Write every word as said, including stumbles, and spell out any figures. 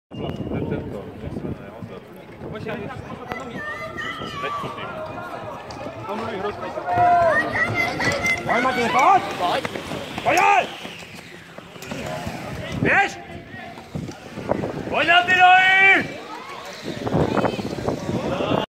Ten, tento, jak se jmenuje, Honza. Počkej, nechutný. To mluví hrozně. Pojď, Matěj, pojď! Pojď! Pojď! Běž! Pojď na ty nohy!